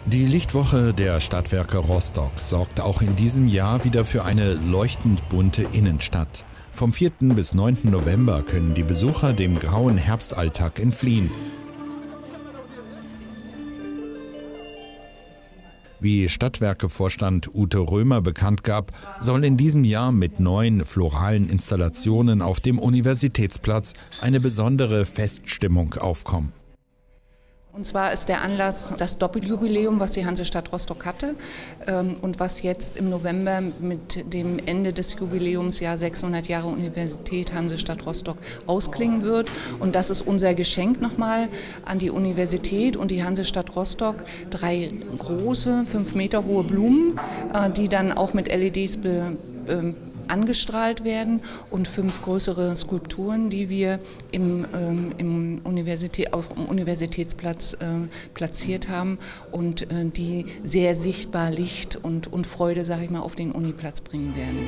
Die Lichtwoche der Stadtwerke Rostock sorgt auch in diesem Jahr wieder für eine leuchtend bunte Innenstadt. Vom 4. bis 9. November können die Besucher dem grauen Herbstalltag entfliehen. Wie Stadtwerke-Vorstand Ute Römer bekannt gab, soll in diesem Jahr mit neuen floralen Installationen auf dem Universitätsplatz eine besondere Feststimmung aufkommen. Und zwar ist der Anlass das Doppeljubiläum, was die Hansestadt Rostock hatte und was jetzt im November mit dem Ende des Jubiläumsjahr 600 Jahre Universität Hansestadt Rostock ausklingen wird. Und das ist unser Geschenk nochmal an die Universität und die Hansestadt Rostock. 3 große, 5 Meter hohe Blumen, die dann auch mit LEDs angestrahlt werden, und 5 größere Skulpturen, die wir auf dem Universitätsplatz platziert haben und die sehr sichtbar Licht und Freude, sage ich mal, auf den Uniplatz bringen werden.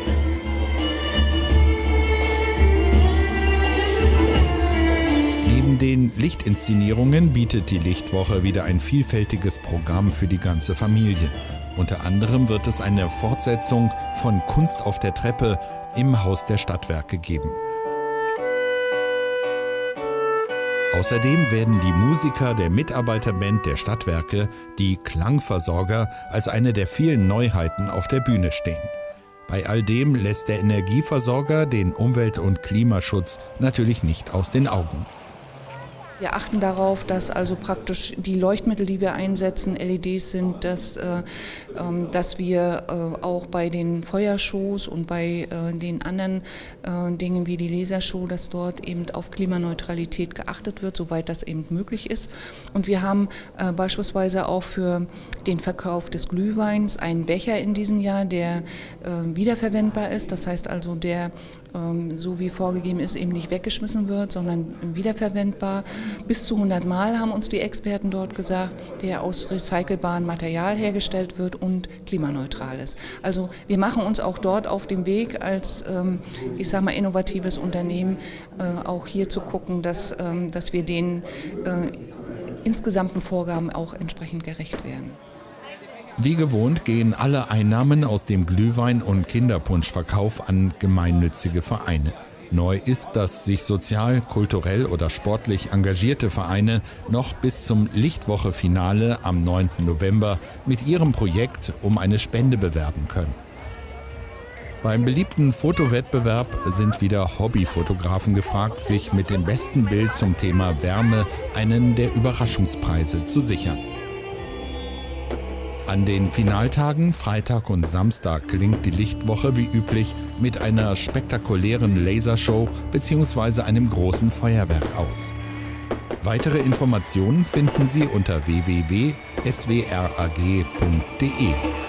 Neben den Lichtinszenierungen bietet die Lichtwoche wieder ein vielfältiges Programm für die ganze Familie. Unter anderem wird es eine Fortsetzung von Kunst auf der Treppe im Haus der Stadtwerke geben. Außerdem werden die Musiker der Mitarbeiterband der Stadtwerke, die Klangversorger, als eine der vielen Neuheiten auf der Bühne stehen. Bei all dem lässt der Energieversorger den Umwelt- und Klimaschutz natürlich nicht aus den Augen. Wir achten darauf, dass also praktisch die Leuchtmittel, die wir einsetzen, LEDs sind, dass wir auch bei den Feuershows und bei den anderen Dingen wie die Lasershow, dass dort eben auf Klimaneutralität geachtet wird, soweit das eben möglich ist. Und wir haben beispielsweise auch für den Verkauf des Glühweins einen Becher in diesem Jahr, der wiederverwendbar ist. Das heißt also, der so wie vorgegeben ist, eben nicht weggeschmissen wird, sondern wiederverwendbar. Bis zu 100 Mal haben uns die Experten dort gesagt, der aus recycelbarem Material hergestellt wird und klimaneutral ist. Also wir machen uns auch dort auf dem Weg als, ich sage mal, innovatives Unternehmen, auch hier zu gucken, dass wir den insgesamten Vorgaben auch entsprechend gerecht werden. Wie gewohnt gehen alle Einnahmen aus dem Glühwein- und Kinderpunschverkauf an gemeinnützige Vereine. Neu ist, dass sich sozial, kulturell oder sportlich engagierte Vereine noch bis zum Lichtwoche-Finale am 9. November mit ihrem Projekt um eine Spende bewerben können. Beim beliebten Fotowettbewerb sind wieder Hobbyfotografen gefragt, sich mit dem besten Bild zum Thema Wärme einen der Überraschungspreise zu sichern. An den Finaltagen, Freitag und Samstag, klingt die Lichtwoche wie üblich mit einer spektakulären Lasershow bzw. einem großen Feuerwerk aus. Weitere Informationen finden Sie unter www.swrag.de.